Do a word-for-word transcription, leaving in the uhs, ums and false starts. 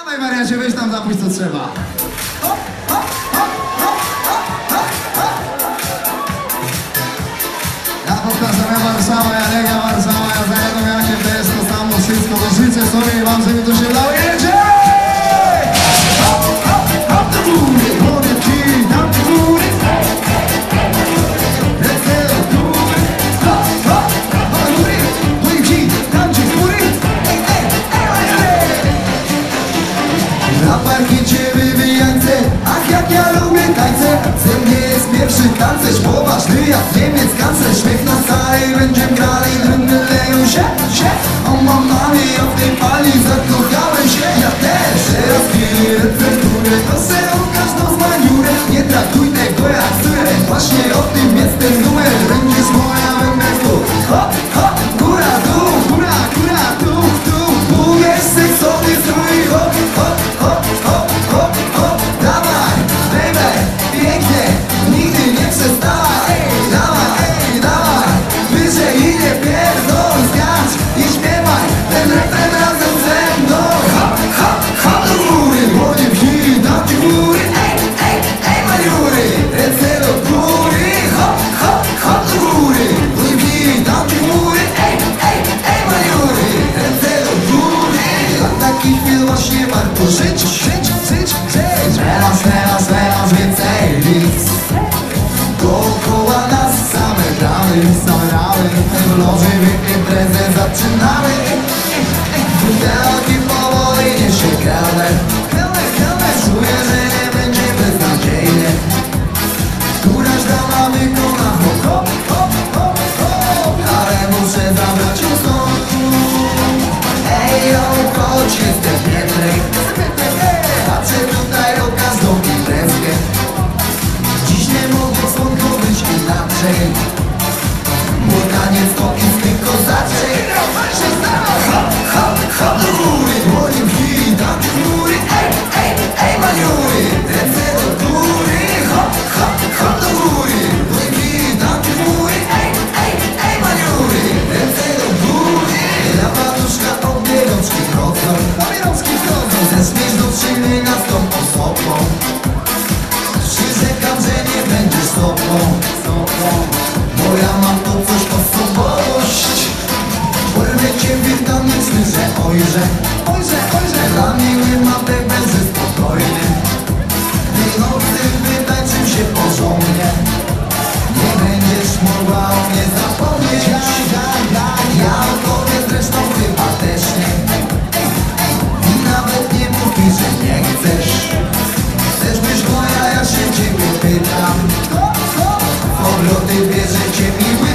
Dawaj wariacie, weź tam zapuść co trzeba. Ja powtarzam, ja Warszawa, ja Lega Warszawa, ja zajadę jakie to jest to samo wszystko, to życzę sobie i wam, żeby to się dało. Jedzie! Hop, hop, hop do góry, chodzę ci, dam do góry. Lecę do góry, hop, hop, hop do góry. Chodzę ci, dam ci do góry. Ej, ej, ej, ej! Na parkiecie wybijańce, ach jak ja lubię tańce. Ze mnie jest pierwszy tancerz, poważny jak Niemiec kanclerz. Śmiech na sali, będziemy grali, drędy leją się, się. O mamami, ja w tej pali zakochałem się, ja też. Teraz chwili receptury, to se ukaż no z maniurę. Nie traktuj tego jak syrę, właśnie o tym jest ten numer. Będziesz moja, będę tu. Hop, hop, góra, dół, góra, góra, dół, dół. Umiesz seksowny strój, hop, hop, hop, hop, hop, hop. Dawaj, baby, pięknie, nigdy nie przestawaj. Dawaj, ej, dawaj, wyżej i nie pierdol. Zgacz i śpiewaj ten refren razem ze mną. Hop, hop, hop do góry, młody psi, dam ci góry. Ej, ej, ej, maniury, ręce do góry. Hop, hop, hop do góry, młody psi, dam ci góry. Ej, ej, ej, maniury, ręce do góry. Dla takich chwil właśnie warto żyć, żyć, żyć, żyć. Teraz, teraz, teraz więcej nic. Dookoła nas same bramy, same ramy. W loży imprezę zaczynamy. Butelki powoli nie się krawę. Czuję, że nie będzie beznadziejnie. Któraś dama wykona hop, hop, hop, hop, hop. Ale muszę zabrać ją stąd. Ej, ją, choć jestem biedny. Patrzę tutaj o każdą imprezkę. Dziś nie mogło słonko być inaczej. Mój taniec to instynkt kozaczej. Hop, hop, hop do góry, młody psi, dam ci góry. Ej, ej, ej, maniury, ręce do góry. Hop, hop, hop do góry, młody psi, dam ci góry. Ej, ej, ej, maniury, ręce do góry. Na paluszka obie rączki chodzą, obie rączki chodzą. Zeszlisz do czynienia z tą osobą. Przyrzekam, że nie będziesz sobą, sobą. Bo ja mam to coś osobowość. Porwę cię wietnamyczny, że ojże, ojże, ojże. Dla miły ma bebel, że spokojnie. Tej nocy wytańczył się porządnie. Nie będziesz mogła o mnie zapomnieć. Ja, ja, ja, ja o tobie zresztą chyba też nie. I nawet nie mówisz, że nie chcesz. Chcesz być moja, ja się ciebie pytam. W obroty bierzecie mi